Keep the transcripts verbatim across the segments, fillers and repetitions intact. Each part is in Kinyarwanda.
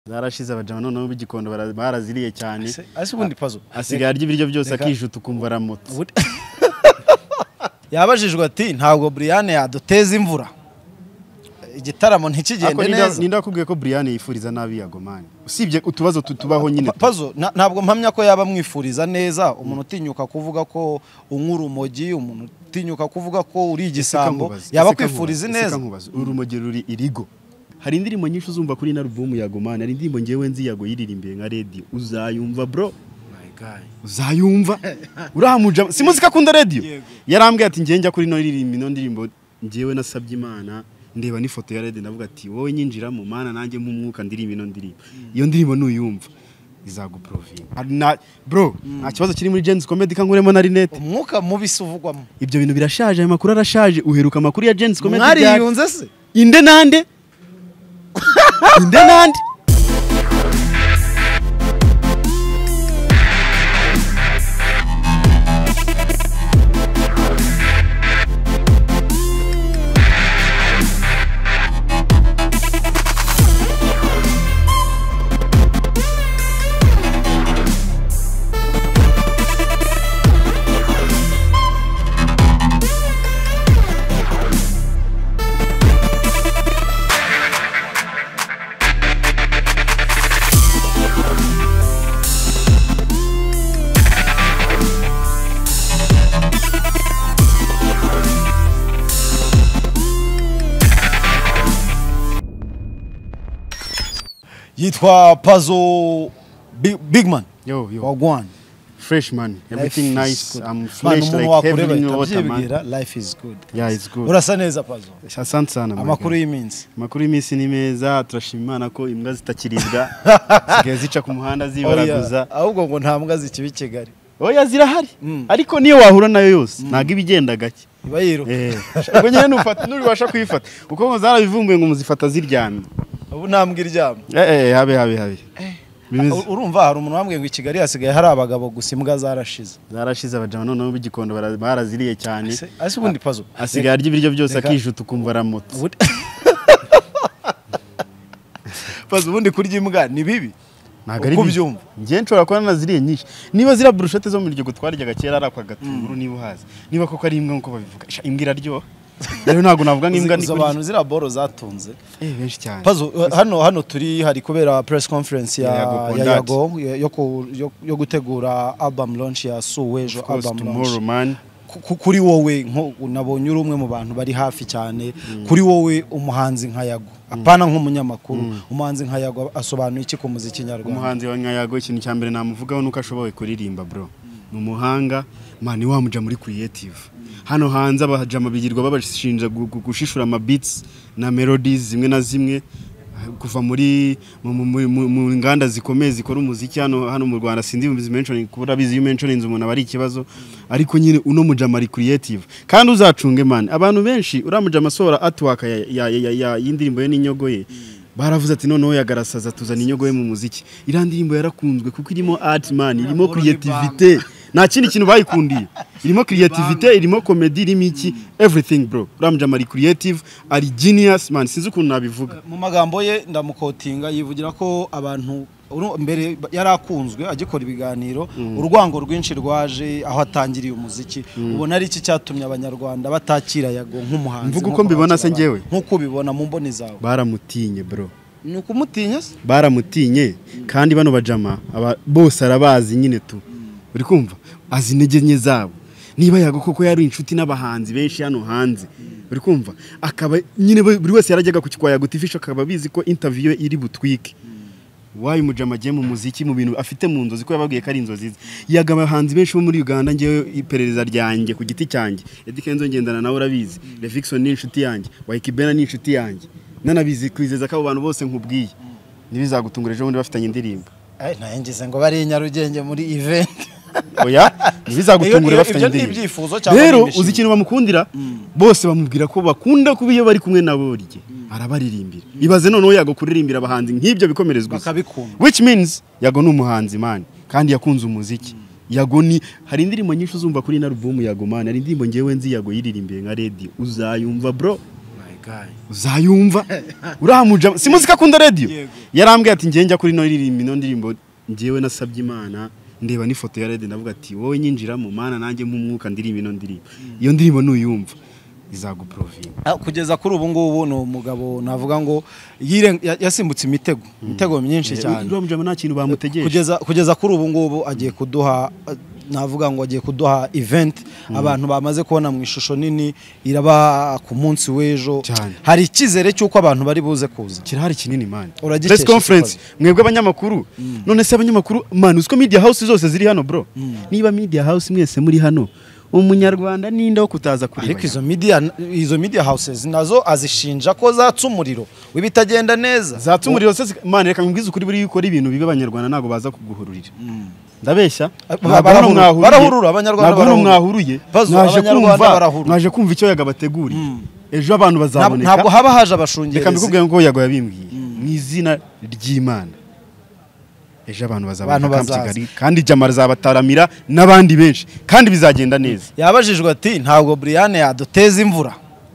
zarashize abajama none b'igikondo baraziriye cyane ase ubundi pazo asigaye arya ibiryo byose akijuta ukumva aramutse yabajijwe ati ntabwo Brian yaduteza imvura igitaramo ntikigende neza ninda kubwiye ko Brian yifuriza nabi yagomani usibye utubazo tutubaho nyine pazo ntabwo mpamya ko yaba mwifuriza neza umuntu utinyuka kuvuga ko unkuru umogi umuntu utinyuka kuvuga ko uri igisambo yaba kwifuriza neza urumogi ruri irigo hari indirimbo nyinshi uzumva kuri na album yagomani hari indirimbo ngewe nzi yago yiririmbiye nka radio uzayumva bro my guy uzayumva uramuja si muzika kunda radio yarambwiye ati ngiye njya kuri no ririmbi no ndirimbo ngewe nasabye Imana ndeba ni foto ya radio ndavuga ati wowe nyinjiramo mana nanjye mu mwuka ndirimbi no ndirimbo iyo ndirimbo nuyumva izaguprovinga bro nta kibazo kiri muri Gens Comedy kankuremo na Rinette umwuka mubi suvugwamo ibyo bintu birashaje amakuru arashaje uheruka amakuru ya Gens Comedy mwari yunze se inde nande inde nande yitwa Pazo big, big man yo yo wagwan fresh man everything life nice I'm fresh like everything water man life is good yeah it's good urasa neza Pazo asante sana amakuru y'iminsi amakuru y'iminsi ni meza turashima Imana ko imbwa zitakiribwa zigaye zica ku muhanda zibaraguza ahubwo ngo nta mbwa zikibi Kigali oya zirahari ariko niyo wahura nayo yose naga ibigenda gake ibayiro eh ubwo nyene nufata nuribasha kwifata uko ngo zarabivumbuye ngo muzifata ziryamye ubu ntambwe iryamye eh eh habe habe habe urumva hari umuntu wambwiye ngo Kigali hasigaye hari abagabo gusa imbwa zarashize zarashize abajama none b'igikondo baraziriye cyane ase ubundi Pazo asigaye arya ibiryo byose akijuta ukumva aramutse Pazo ubundi kurya imbwa ni bibi nagari kubyumva ngiye nshobora kuba naziriye nyinshi niba zira brushete zo mu ryo gutwaryaga kera arakwa gatunguru niba uhazi niba koko ari imbwa nko babivuga imbwa iraryo rero ntago navuga n'imbwa ni abantu zira boro zatunze eh benshi cyane Pazo hano hano turi hari kubera press conference ya Yago yo yo gutegura album launch ya Suwejo album launch kuri wowe nko nabonye uri umwe mu bantu bari hafi cyane kuri wowe umuhanzi nka Yago apana nk'umunyamakuru umuhanzi nka Yago asobanuye iki ku muziki nyarwanda umuhanzi wa Yago ikintu cyambere namuvugaho nuko ashoboye kuririmba bro numuhanga mani wamuja muri creative hano hanze abajama bigirwa babashinja gushishura ama beats na melodies zimwe na zimwe kuva muri mu nganda zikomeye zikora umuziki hano hano mu Rwanda sindi mentioning kubura bizi you mentioning umuntu abari ikibazo ariko nyine uno mujama ari creative kandi uzacunge man abantu benshi uramujama sora atwaka ya ya y'indirimbo ye n'inyogo ye baravuze ati noneho yagarasaza tuzana inyogo ye mu muziki irandirimbo yarakunzwe kuko irimo art man irimo creativity nta kindi kintu bayikundiye irimo creativity irimo comedy irimo iki everything bro uramujama ari creative ari genius man sinzi ukuntu nabivuga mu magambo ye ndamukotinga yivugira ko abantu mbere yarakunzwe agikora ibiganiro urwango rwinshi rwaje aho atangiriye umuziki ubona ari iki cyatumye abanyarwanda batakira Yago nk'umuhanzi mvuga uko mbibona se ngewe nkuko ubibona mu mboni zawe baramutinye bro nuko umutinye se baramutinye kandi bano bajama bose arabazi nyine tu uri kumva azi intege nke zabo niba Yago koko yari inshuti n'abahanzi benshi hano hanze uri kumva akaba nyine buri wese yarajyaga ku kikwaya gutifisha akaba bizi ko interview iri butwike wayi mujama je mu muziki mu bintu afite mu nzozi ko yababwiye kari inzozi yaga abahanzi benshi bo muri Uganda ngewe iperereza ryanjye ku giti cyanjye Edikenzo ngendana nawe urabizi Levixon ni inshuti yanjye Waikibena ni inshuti yanjye nanabizi kwizeza ko abo bantu bose nkubwiye nibizagutungura ejo bundi bafitanye indirimbo eh nayengize ngo bari Nyarugenge muri event oya nibizagutungura bafitanye indirimbo rero uzi ikintu bamukundira bose bamubwira ko bakunda kuba iyo bari kumwe nabo rye arabaririmbira ibaze noneho Yago kuririmbira abahanzi nk'ibyo bikomerezwa which means Yago n'umuhanzi man kandi yakunze umuziki Yago ni hari indirimbo nyinshi uzumva kuri na album Yago man hari indirimbo ngewe nzi Yago yiririmbiye nka radio uzayumva bro uzayumva uramuja si muzika akunda radio yarambwiye ati ngiye njya kuri no ririmba ino ndirimbo ngiyewe nasabye Imana ndeba n'ifoto ya radio ndavuga ati wowe nyinjiramo mana nanjye mu mwuka ndirimba ino ndirimbo iyo ndirimbo nuyumva izaguprovinga kugeza kuri ubu ngubu no mugabo navuga ngo yasimbutse imitego imitego myinshi cyane uramujama nta kintu bamutegeje kugeza kugeza kuri ubu ngubu agiye kuduha navuga ngo agiye kuduha event abantu bamaze kubona mu ishusho nini iraba ku munsi w'ejo hari ikizere cyuko abantu bari buze kuza kirahari kinini man press conference mwebwe abanyamakuru none se abanyamakuru man uziko media house zose ziri hano bro niba media house mwese muri hano umunyarwanda ninde wo kutaza kuri ariko izo media izo media houses nazo azishinja ko zatsa umuriro wibitagenda neza zatsa umuriro se man reka ngwize ukuri buri yuko ibintu bibe abanyarwanda nago baza kuguhururira ndabeshya barahurura abanyarwanda barahurura mwahuruye naje kumva naje kumva icyo yagabateguriye ejo abantu bazaboneka ntabwo haba haje abashungerezi reka mbikubwiye ngo yago yabimbwiye mu izina ry'Imana ejo abantu bazaboneka kandi Jamara zabataramira n'abandi benshi kandi bizagenda neza yabajijwe ati ntabwo Brian yaduteza imvura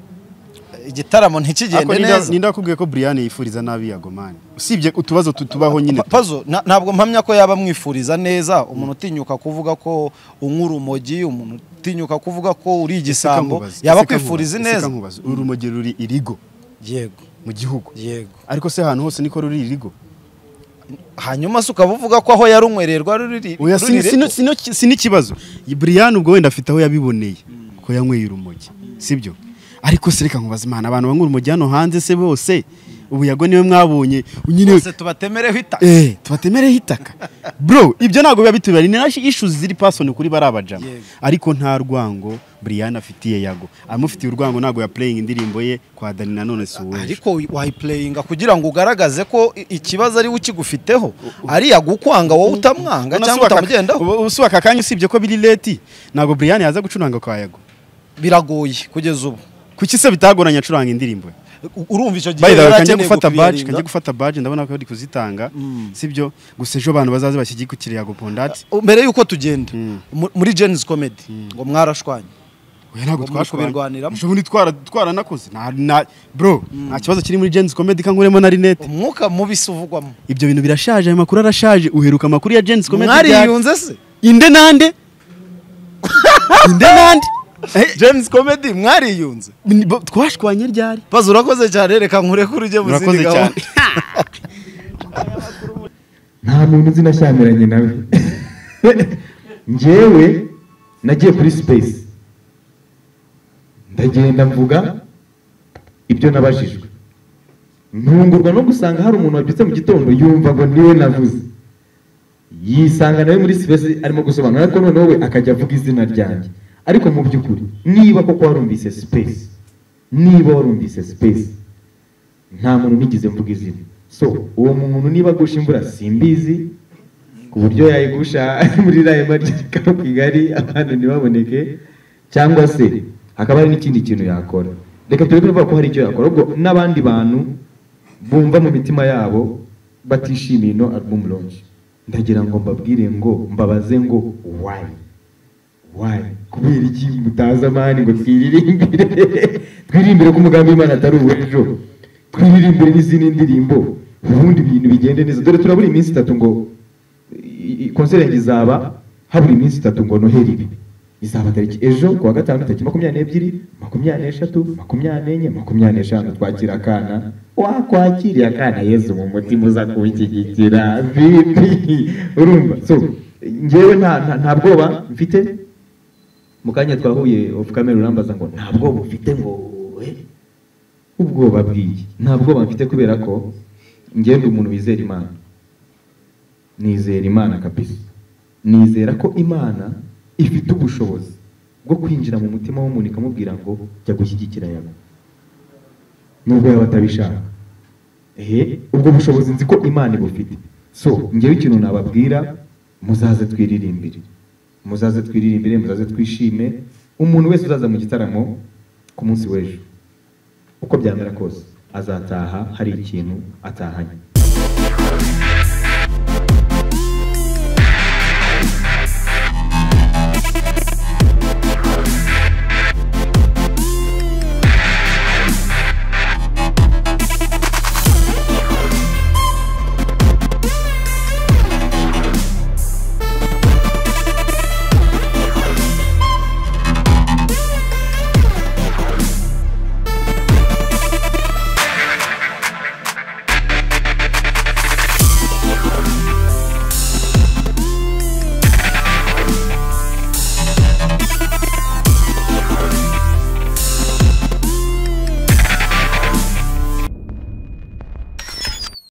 igitaramo ntikigende neza ninda kubwiye ko Brian yifuriza nabi yagomani usibye utubazo tutubaho nyine pazo ntabwo mpamya ko yaba mwifuriza neza umuntu utinyuka kuvuga ko unk'urumogi umuntu utinyuka kuvuga ko uri igisambo yaba kwifuriza neza urumogi ruri irigo yego mu gihugu yego ariko se ahantu hose niko ruri irigo hanyuma se ukavuga ko aho yarumwererwa ruri oya si n'ikibazo Brian ubwo wenda afite aho yabiboneye ko yanyweye urumogi sibyo ariko se reka nkubaza Imana abantu banyura urumogi hano hanze se bose ubu yago niwe mwabonye nyine bose tubatemereho itaka eh tubatemereho itaka bro ibyo nago biba bitubari ni nashi issues ziri person kuri barabajama ariko nta rwango Brian afitiye yago amufitiye urwango nago ya playing indirimbo ye kwa Dani nanone suwe ariko why playing kugira ngo ugaragaze ko ikibazo ari ukigufiteho ari yagukwanga wowe utamwanga cyangwa utamugendaho usuba kakanya usibye ko biri late nago Brian yaza gucuranga kwa yago biragoye kugeza ubu kuki se bitagoranya acuranga indirimbo urumva icyo gihe yarakeneye gufata badge kanje gufata badge ndabona ko ari kuzitanga sibyo gusa ejo abantu bazaze bashyigikira yago pondati mbere yuko tugenda muri Jen's comedy ngo mwarashwanye oya ntago twashwanye ejo bundi twara twaranakoze na bro nta kibazo kiri muri Jen's comedy kankuremo na Rinette umwuka mubi suvugwamo ibyo bintu birashaje ayo makuru arashaje uheruka makuru ya Jen's comedy mwari yunze se inde nande inde nande Jen's comedy mwari yunze twashwanye ryari pazo urakoze cyane reka nkure kuri uje muzindi gaho nta muntu uzi nashyamiranye nawe njyewe nagiye kuri space ndagenda mvuga ibyo nabajijwe ntungurwa no gusanga hari umuntu wabyutse mu gitondo yumva ngo niwe navuze yisanga nawe muri space arimo gusobanura ariko noneho we akajya avuga izina ryanjye ariko mu byukuri niba koko warumvise space niba warumvise space nta muntu nigize mvuga izina so uwo muntu niba gusha imvura simbizi ku buryo yayigusha muri rayima ry'ikaro Kigali abandi ntibaboneke cyangwa se hakaba hari n'ikindi kintu yakora reka turebe ko hari icyo yakora ubwo n'abandi bantu bumva mu mitima yabo batishimiye no album launch ndagira ngo mbabwire ngo mbabaze ngo why why kubera iki mutaza mani ngo twiririmbire twiririmbire ko umugambi w'Imana atari uwejo twiririmbire n'izindi ndirimbo ubundi ibintu bigende neza dore turabura iminsi itatu ngo concert izaba habura iminsi itatu ngo noheri ibi izaba tariki ejo kuwa gatanu tariki makumyabiri n'ebyiri makumyabiri n'eshatu makumyabiri n'enye makumyabiri n'eshanu twakira akana wakwakiriye akana Yezu mu mutima uza kubikigikira bibi urumva so njyewe nta nta bwoba mfite mukanya twahuye off camera urambaza ngo nta bwoba ufite ngo eh ubwoba bwiye nta bwoba mfite kubera ko ngende umuntu wizera Imana nizera Imana kabisa nizera ko Imana ifite ubushobozi bwo kwinjira mu mutima w'umuntu ikamubwira ngo jya gushyigikira yawe nubwo yaba atabishaka ehe ubwo bushobozi nzi ko Imana ibufite so ngewe ikintu nababwira muzaze twiririmbire muzaze twiririmbire muzaze twishime umuntu wese uzaza mu gitaramo ku munsi w'ejo uko byamera kose azataha hari ikintu atahanye